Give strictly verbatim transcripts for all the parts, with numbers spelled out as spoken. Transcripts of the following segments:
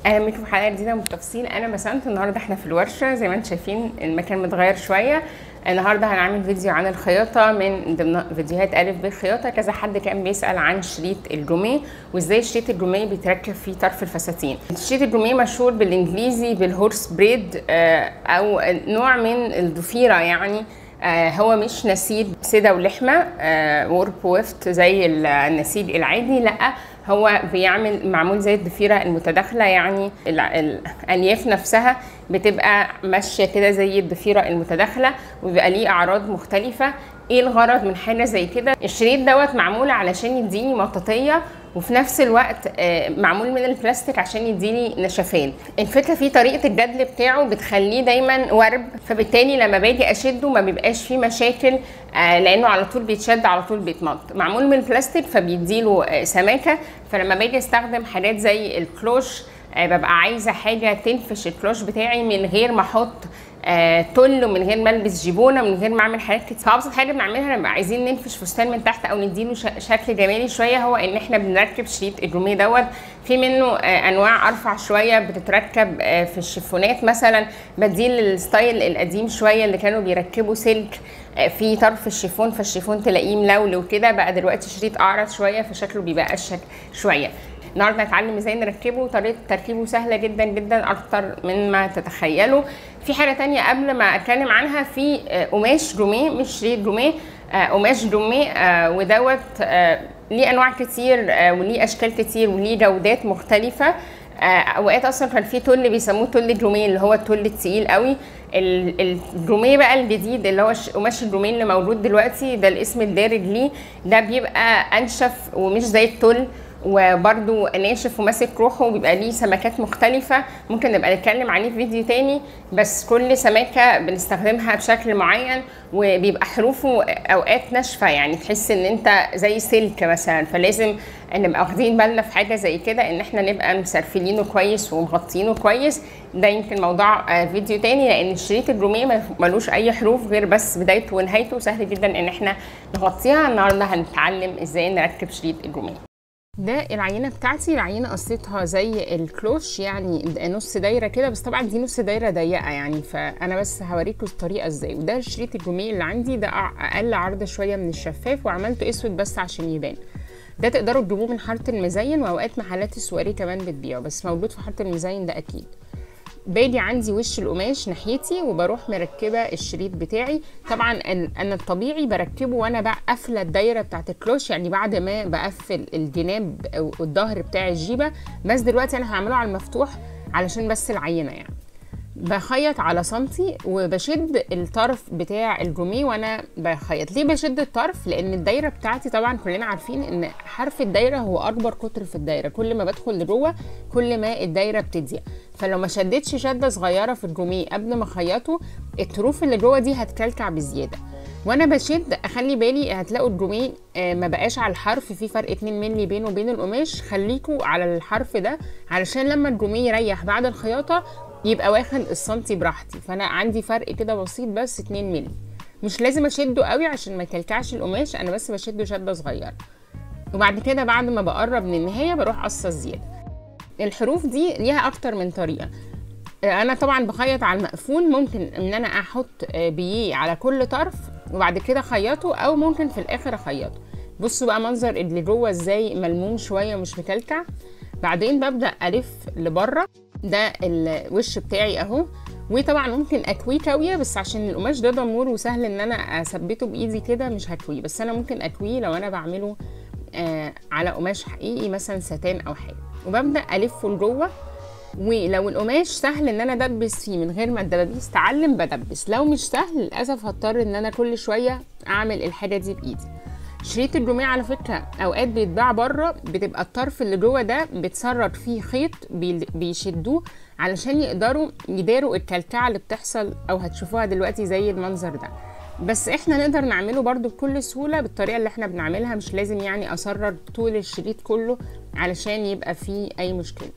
اهلا بيكم في حلقه جديده من التفصيل. انا بسنت. النهارده احنا في الورشه زي ما انتم شايفين المكان متغير شويه. النهارده هنعمل فيديو عن الخياطه من ضمن فيديوهات الف ب خياطه. كذا حد كان بيسال عن شريط الجوميه وازاي شريط الجوميه بيتركب في طرف الفساتين. شريط الجوميه مشهور بالانجليزي بالهورس بريد او نوع من الضفيره، يعني هو مش نسيج سده ولحمه وورب ويفت زي النسيج العادي، لا هو بيعمل معمول زي الضفيره المتداخله، يعني الالياف نفسها بتبقى ماشيه كده زي الضفيره المتداخله وبيبقى ليه اعراض مختلفه. ايه الغرض من حاجه زي كده؟ الشريط دوت معمول علشان يديني مطاطيه وفي نفس الوقت معمول من البلاستيك عشان يديني نشفان. الفكره في طريقه الجدل بتاعه بتخليه دايما ورب، فبالتالي لما باجي اشده ما بيبقاش فيه مشاكل لانه على طول بيتشد على طول بيتمط. معمول من البلاستيك فبيديله سماكه، فلما باجي استخدم حاجات زي الكلوش ببقى عايزه حاجه تنفش الكلوش بتاعي من غير ما احط آه تل ومن غير ما البس جيبونه ومن غير ما اعمل حاجات كتير. فابسط حاجه بنعملها لما عايزين ننفش فستان من تحت او نديله شكل جمالي شويه هو ان احنا بنركب شريط الجوميه دوت. في منه آه انواع ارفع شويه بتتركب آه في الشيفونات مثلا، بديل الستايل القديم شويه اللي كانوا بيركبوا سلك آه في طرف الشيفون، فالشيفون تلاقيه ملول وكده. بقى دلوقتي شريط اعرض شويه فشكله بيبقى اشيك شويه. النهارده هنتعلم ازاي نركبه، وطريقه تركيبه سهله جدا جدا اكتر من ما تتخيلوا. في حاجه تانية قبل ما اتكلم عنها، في قماش جوميه مش شريط جوميه، قماش جوميه ودوت ليه انواع كتير وليه اشكال كتير وليه جودات مختلفه. اوقات اصلا كان في تل بيسموه تل جوميه اللي هو التل التقيل قوي. الجوميه بقى الجديد اللي هو قماش الجوميه اللي موجود دلوقتي ده الاسم الدارج ليه، ده بيبقى انشف ومش زي التل وبرده ناشف وماسك روحه وبيبقى ليه سمكات مختلفة. ممكن نبقى نتكلم عليه في فيديو تاني، بس كل سمكة بنستخدمها بشكل معين وبيبقى حروفه اوقات ناشفة، يعني تحس ان انت زي سلك مثلا. فلازم نبقى واخدين بالنا في حاجة زي كده ان احنا نبقى مسرفلينه كويس ومغطينه كويس. ده يمكن موضوع فيديو تاني، لان شريط الجوميه ملوش اي حروف غير بس بدايته ونهايته، سهل جدا ان احنا نغطيها. النهارده هنتعلم ازاي نركب شريط الجوميه. ده العينه بتاعتي، العينه قصيتها زي الكلوش يعني نص دايره كده، بس طبعا دي نص دايره ضيقه يعني، فانا بس هوريكم الطريقه ازاي. وده شريط الجوميه اللي عندي، ده اقل عرض شويه من الشفاف وعملته اسود بس عشان يبان. ده تقدروا تجيبوه من حاره المزين، واوقات محلات السواري كمان بتبيعه، بس موجود في حاره المزين ده اكيد. باجي عندي وش القماش ناحيتي وبروح مركبه الشريط بتاعي. طبعا انا الطبيعي بركبه وانا بقى قافله الدايره بتاعت الكلوش، يعني بعد ما بقفل الجناب او الظهر بتاع الجيبه، بس دلوقتي انا هعمله على المفتوح علشان بس العينه. يعني بخيط على سنتي وبشد الطرف بتاع الجوميه وانا بخيط. ليه بشد الطرف؟ لان الدايره بتاعتي طبعا كلنا عارفين ان حرف الدايره هو اكبر قطر في الدايره، كل ما بدخل لجوه كل ما الدايره بتضيق. فلو ما شدتش شده صغيره في الجوميه قبل ما اخيطه، الطروف اللي جوه دي هتكلكع بزياده. وانا بشد اخلي بالي، هتلاقوا الجوميه ما بقاش على الحرف، في فرق اتنين مللي بينه وبين القماش. خليكوا على الحرف ده علشان لما الجوميه يريح بعد الخياطه يبقى واخد السنتي براحتي. فانا عندي فرق كده بسيط بس اتنين مللي، مش لازم اشده قوي عشان ما يكلكعش القماش، انا بس بشده شده صغيره. وبعد كده بعد ما بقرب من النهايه بروح قصه الزياده. الحروف دي ليها اكتر من طريقه. انا طبعا بخيط على المقفول، ممكن ان انا احط بيه على كل طرف وبعد كده اخيطه، او ممكن في الاخر اخيطه. بصوا بقى منظر اللي جوه ازاي ملموم شويه مش مكلكع. بعدين ببدا الف لبره، ده الوش بتاعي اهو. وطبعا ممكن اكويه كاويه، بس عشان القماش ده ضمور وسهل ان انا اثبته بايدي كده مش هكويه، بس انا ممكن اكويه لو انا بعمله آه على قماش حقيقي مثلا ستان او حاجه. وببدا الفه لجوه، ولو القماش سهل ان انا ادبس فيه من غير ما الدبابيس تعلم بدبس، لو مش سهل للاسف هضطر ان انا كل شويه اعمل الحاجه دي بايدي. شريط الجوميه على فكره اوقات بيتباع بره، بتبقى الطرف اللي جوه ده بتسرط فيه خيط بيشدوه علشان يقدروا يداروا الكلكعه اللي بتحصل او هتشوفوها دلوقتي زي المنظر ده. بس احنا نقدر نعمله برضو بكل سهوله بالطريقه اللي احنا بنعملها، مش لازم يعني اسرر طول الشريط كله علشان يبقى فيه اي مشكله.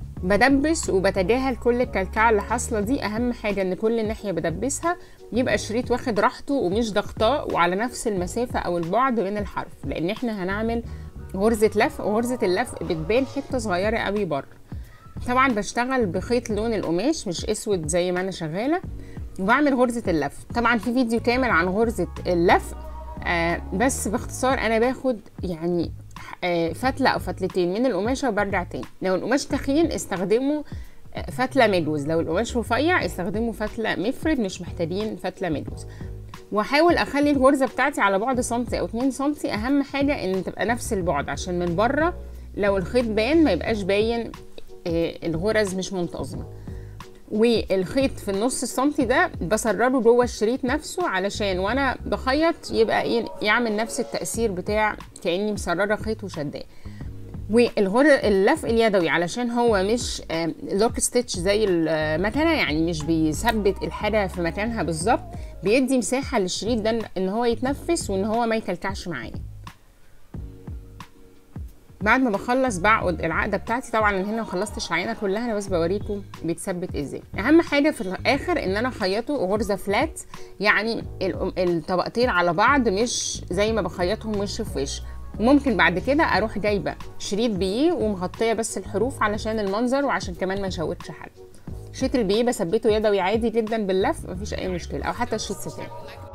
بدبس وبتجاهل كل الكلكعه اللي حاصله دي. اهم حاجه ان كل ناحيه بدبسها يبقى الشريط واخد راحته ومش ضغطاه وعلى نفس المسافه او البعد من الحرف، لان احنا هنعمل غرزه لف، وغرزه اللف بتبان حته صغيره قوي بره. طبعا بشتغل بخيط لون القماش مش اسود زي ما انا شغاله، وبعمل غرزه اللف. طبعا في فيديو كامل عن غرزه اللف، آه بس باختصار انا باخد يعني آه فتله او فتلتين من القماشه وبرجع تاني. لو القماش تخين استخدموا فتله مدوز، لو القماش رفيع استخدموا فتله مفرد، مش محتاجين فتله مدوز. واحاول اخلي الغرزه بتاعتي على بعد سنتي او اتنين سنتي، اهم حاجه ان تبقى نفس البعد عشان من بره لو الخيط بان ما يبقاش باين الغرز مش منتظمه. والخيط في النص السنتي ده بسربه جوه الشريط نفسه علشان وانا بخيط يبقى ايه، يعمل نفس التأثير بتاع كأني مسرره خيط وشداه. واللف اليدوي علشان هو مش لوك ستيتش زي المكنه، يعني مش بيثبت الحاجه في مكانها بالظبط، بيدي مساحه للشريط ده ان هو يتنفس وان هو ما يكلكعش معايا. بعد ما بخلص بعقد العقده بتاعتي، طبعا من هنا ما خلصتش العينه كلها، انا بس بوريكم بيتثبت ازاي. اهم حاجه في الاخر ان انا اخيطه غرزه فلات، يعني الطبقتين على بعض مش زي ما بخيطهم وش في وش. ممكن بعد كده اروح جايبه شريط بيه ومغطيه بس الحروف علشان المنظر وعشان كمان ما نشوتش حد. شريط البيه بثبته يدوي عادي جدا باللف، مفيش اي مشكله، او حتى شريط ستان.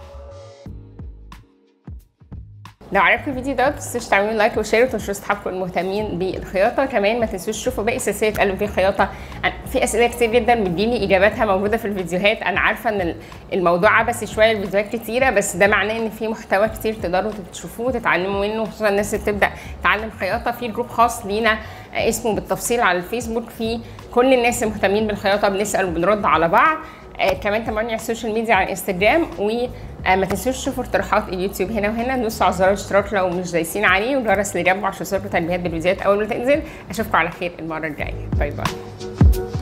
لو عجبكم الفيديو ده ما تنسوش تعملوا لايك وشير وتنشروا اصحابكم المهتمين بالخياطه. كمان ما تنسوش تشوفوا باقي سلسله ألف ب خياطه، في اسئله كتير جدا بتجيلي اجاباتها موجوده في الفيديوهات. انا عارفه ان الموضوع عبثي شويه، الفيديوهات كتيره، بس ده معناه ان في محتوى كتير تقدروا تشوفوه وتتعلموا منه، خصوصا الناس اللي بتبدا تتعلم خياطه. في جروب خاص لينا اسمه بالتفصيل على الفيسبوك، في كل الناس المهتمين بالخياطه بنسال وبنرد على بعض. آه كمان تابعوني على السوشيال ميديا على الانستجرام، وما تنسوش تشوفوا اقتراحات اليوتيوب هنا وهنا، دوسوا على زرار الاشتراك لو مش دايسين عليه، والجرس اللي جنبه عشان توصلكوا تنبيهات بالفيديوهات اول ما تنزل. اشوفكم على خير المره الجايه، باي باي.